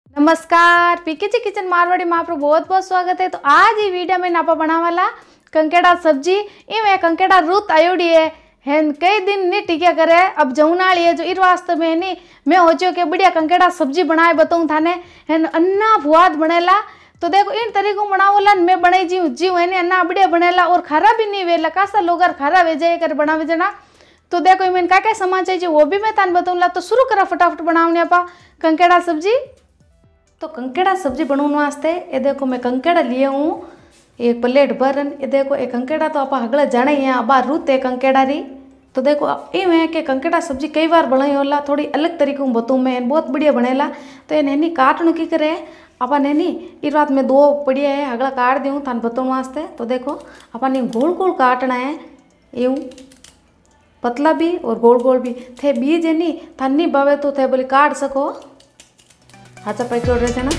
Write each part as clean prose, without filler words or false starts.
नमस्कार, पीके जी किचन मारवाड़ी में आपको बहुत बहुत स्वागत है। तो आज ही वीडियो में नापा बनावाला कंकेड़ा सब्जी इवें कंकेड़ा रूत आयोडी है कई दिन नहीं टिका करे। अब जमुनाली है जो इस वास्ते में नहीं मैं हो के बढ़िया कंकेड़ा सब्जी बनाए बताऊँ थाने अन्ना भुआद बनेला। तो देखो इन तरीकों बनावला मैं बनाई जी है अन्ना बढ़िया बनेला और खारा भी नहीं वेला कासा लोग खारा वेजे कर बनावे जना। तो देखो मैंने क्या सामान चाहिए वो भी मैं तान बताऊँगा। तो शुरू करा फटाफट बनावने आप कंकेड़ा सब्जी। तो कंकेड़ा सब्जी बनाने वास्ते ये देखो मैं कंकेड़ा लिए हूँ एक प्लेट भर। ये देखो एक कंकेड़ा तो आप अगले जाने ही अब रूत है कंकेड़ा री। तो देखो इवें के कंकेड़ा सब्जी कई बार बनाई होला थोड़ी अलग तरीके में बताऊँ मैं बहुत बढ़िया बनेला। तो ये नैनी काटने की करे अपन नैनी इस रात में दो बढ़िया है अगला काट दूँ थान बताने वास्ते। तो देखो अपन गोल गोल काटना है यूँ पतला भी और गोल गोल भी थे बीज है नी थान नहीं बावे तो थे बोली काट सको हाथा पैक रहे थे ना।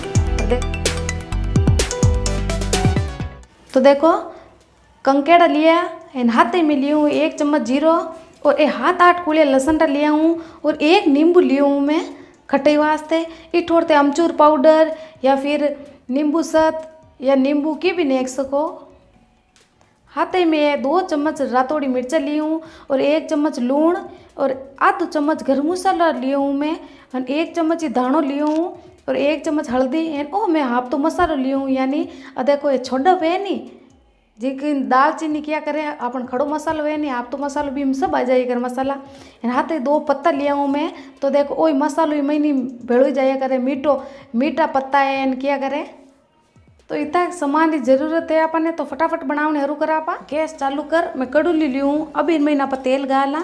तो देखो कंकेड़ा लिया इन हाथे में लिया हूँ 1 चम्मच जीरो और 7-8 कुलिया लहसुन लिया हूँ और 1 नींबू लिया हूँ मैं खटाई वास्ते। ये थोड़े अमचूर पाउडर या फिर नींबू सत या नींबू की भी नेक सको। हाथे में 2 चम्मच रातोड़ी मिर्चा ली हूँ और 1 चम्मच लूण और आधो चम्मच गरम मसाला लिया हूँ मैं और 1 चम्मच दाणो लिया हूँ और 1 चम्मच हल्दी एंड ओ मैं हाफ तो मसालो लिया हूँ यानी देखो ये छोड़ा है नी जिन दालचीनी क्या करे अपन खड़ो मसालो है नी आप तो मसालो भी सब आ जाए कर मसाला एंड हाथे 2 पत्ता लिया हूँ मैं। तो देखो ओ मसालो मैंने भेड़ो जाया करे मीठा पत्ता है एंड क्या करे। तो इतना सामान की जरूरत है अपन ने। तो फटाफट बनाने हरू करा आप गैस चालू कर मैं कड़ूली ली हूँ अब इन महीना पर तेल गाला।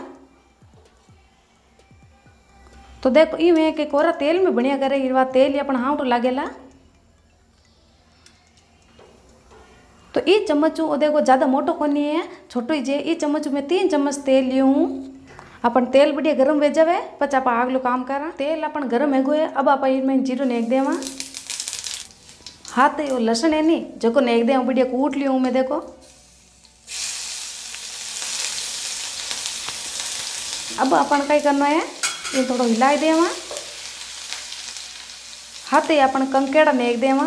तो देखो इवें के कोरा तेल में बढ़िया करे इरवा तेल अपन हाँ तो लागेला। तो ये चम्मच देखो ज़्यादा मोटो कोनी है छोटो ही जे ये चम्मच में 3 चम्मच तेल ली हूँ। अपन तेल बढ़िया गरम वे जावे पच आप आगलो काम करा तेल अपन गरम है गो है। अब आप इनमें जीरो नेक देवा हाथ वो लहसुन है नी जो नेक दे बढ़िया कूट ली हूँ मैं। देखो अब अपन कई करना है ये थोड़ा हिलाई देवा हाथ अपन कंकेड़ा नेक देवा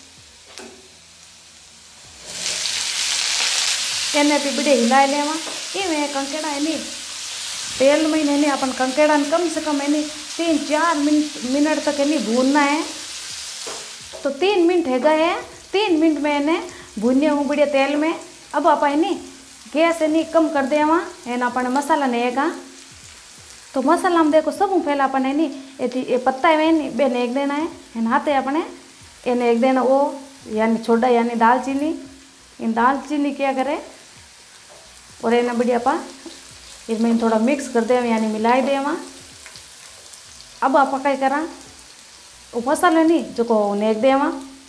एने भी बढ़िया हिलाई लेवा। इवें कंकेड़ा है नी तेल में नहीं अपन कंकेड़ा कम से कम है नी 3-4 मिनट तक है नी भूनना है। तो 3 मिनट है गए 3 मिनट में इन्हें भूने हूँ बढ़िया तेल में। अब आप नी गैस है नी कम कर देवा एना अपन मसाला नेगा। तो मसाला में देखो सब पहला अपन है नी ये पत्ता है नी बे नेक देना है इन हाथे अपने ये नेक देना वो यानी छोड़ा यानी दालचीनी इन दालचीनी क्या करे और इन्हें बढ़िया पा इसमें थोड़ा मिक्स कर दे यानी मिलाई देवा। अब आप क्या करा वो मसाला नहीं जो को नेक देवा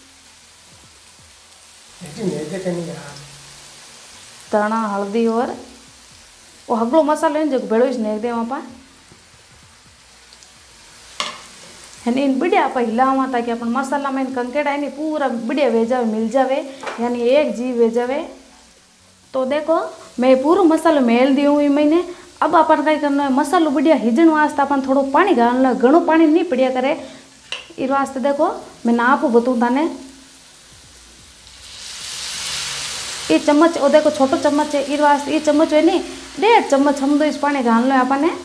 धना हल्दी और वो हगलो मसाला है जो भेड़ो नेक देवा पा इन बढ़िया आप हिलावा ताकि अपन मसाला में कंकेड़ा है नी पूरा बढ़िया वे जावे मिल जावे यानी एक जी वे जावे। तो देखो मैं पूरा मसालो मेल दी हूँ मैंने। अब अपन क्या करना है मसालो बढ़िया हिजन वास्ते अपन थोड़ा पानी डालना घणो पानी नहीं पड़िया करे इस वास्ते। देखो मैं नाप बताऊँ थाने ये चम्मच वो देखो छोटो चम्मच है इस वास्ते ये चम्मच है नी 1.5 चम्मच हम तो इस पानी डालना है अपन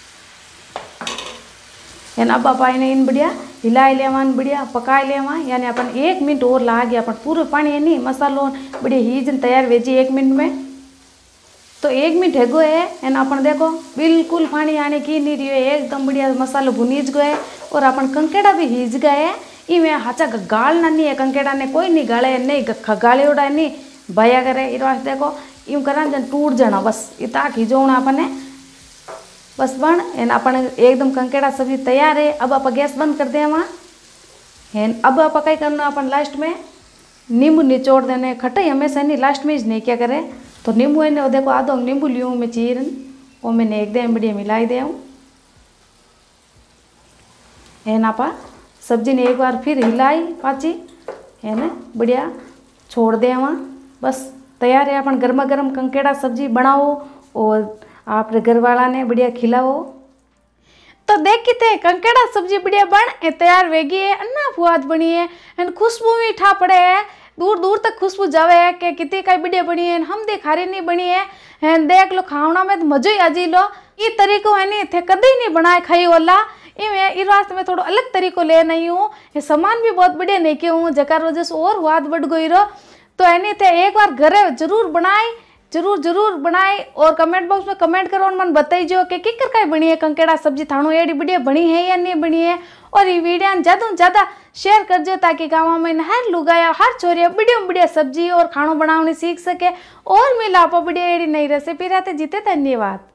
अब आप इन बढ़िया हिलाई लेवा बढ़िया पकाई लेवा यानी अपन 1 मिनट और ला गया अपन पूरे पानी है नी मसालो बढ़िया हीजन तैयार वेजी 1 मिनट में। तो 1 मिनट है गो है अपन देखो बिल्कुल पानी आने की नहीं रही है एकदम बढ़िया मसालो भुनीज गए और अपन कंकेड़ा भी हीज गए। इवें हाचा गालना नहीं है कंकेड़ा ने कोई नहीं गाले नहीं गाले उड़ा नहीं भया करे इस वास्ते। देखो यूँ करा जन टूट जाना बस इतना खींचोना अपन बस बन एन अपन एकदम कंकेड़ा सब्जी तैयार है। अब आप गैस बंद कर दें वहाँ एन अब आप क्या करना अपन लास्ट में नींबू निचोड़ देने खटाई हमेशा नहीं लास्ट में ही नहीं क्या करे। तो नींबू है ना देखो आधो नींबू लियूँ मैं चीरन वो मैंने एक दे बढ़िया मिलाई दे एन आप सब्जी ने एक बार फिर हिलाई पाची है ना बढ़िया छोड़ दे वहाँ बस तैयार है अपन गर्मा गर्म कंकेड़ा सब्जी बनाओ और आप घर वाला ने बढ़िया खिलाओ। तो तो देखी थे कंकेड़ा सब्जी बढ़िया बन तैयार वेगी है, अन्ना स्वाद बनी है एंड खुशबू भी ठा पड़े है, दूर दूर तक खुशबू जावे है कि कितनी कई बढ़िया बनी है। हम दे खारी नहीं बनी है एंड देख लो खावना में तो मजो ही आजी लो। ये तरीको है नहीं थे कभी नहीं बनाए खाई वाला, इस वास्ते में थोड़ा अलग तरीको ले नहीं हूँ। ये सामान भी बहुत बढ़िया नहीं के हूँ जकार वजह से और स्वाद बढ़ गई रो। तो है थे एक बार घरे जरूर बनाए, जरूर बनाए और कमेंट बॉक्स में कमेंट करो और मन बताइजो कि किकर काई बनी है कंकेड़ा सब्जी थानू एडी बढ़िया बनी है या नहीं बनी है। और ये वीडियो ज़्यादा से ज़्यादा शेयर करजो ताकि गाँव में हर लुगाया हर छोरिया बढ़िया सब्जी और खानों बनाने सीख सके और मिला बढ़िया एडी नई रेसिपी रहते जीते। धन्यवाद।